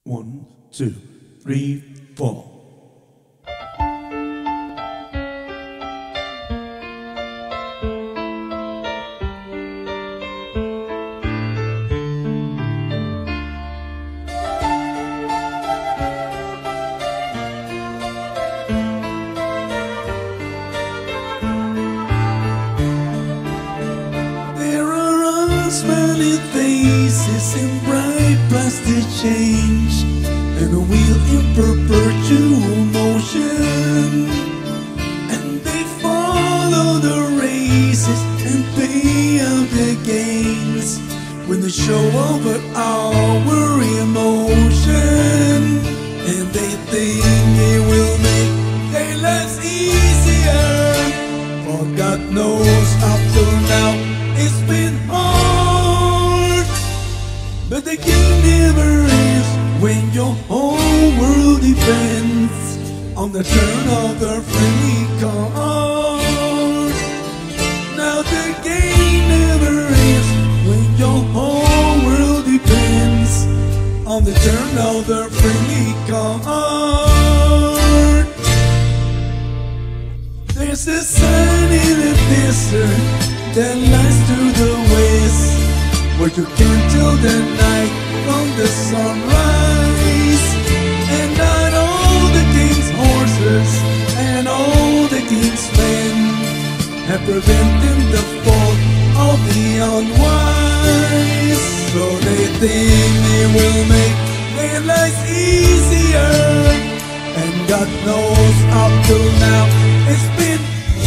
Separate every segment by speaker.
Speaker 1: 1, 2, 3, 4.
Speaker 2: Smiling faces in bright plastic change, and a wheel in perpetual motion. And they follow the races and pay out the gains when they show over our emotion. And they think it will make their lives easier, for God knows up till now it's been hard. But the game never ends when your whole world depends on the turn of the friendly card. Now the game never ends when your whole world depends on the turn of the friendly card. There's a sign in the desert that lies to the west, where you can tell the night from the sunrise. And not all the king's horses and all the king's men have prevented the fall of the unwise. So they think they will make their lives easier, and God knows up till now it's been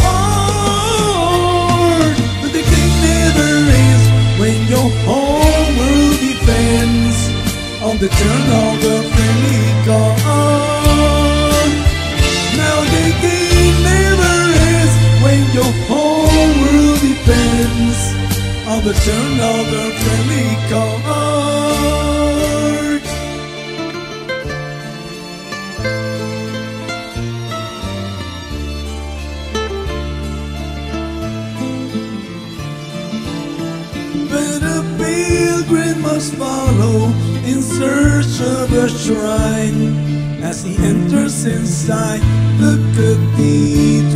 Speaker 2: hard. But the king never is when your whole world depends on the turn of the friendly card. Now the king never is when your whole world depends on the turn of the friendly card. But a pilgrim must follow in search of a shrine as he enters inside the cathedral.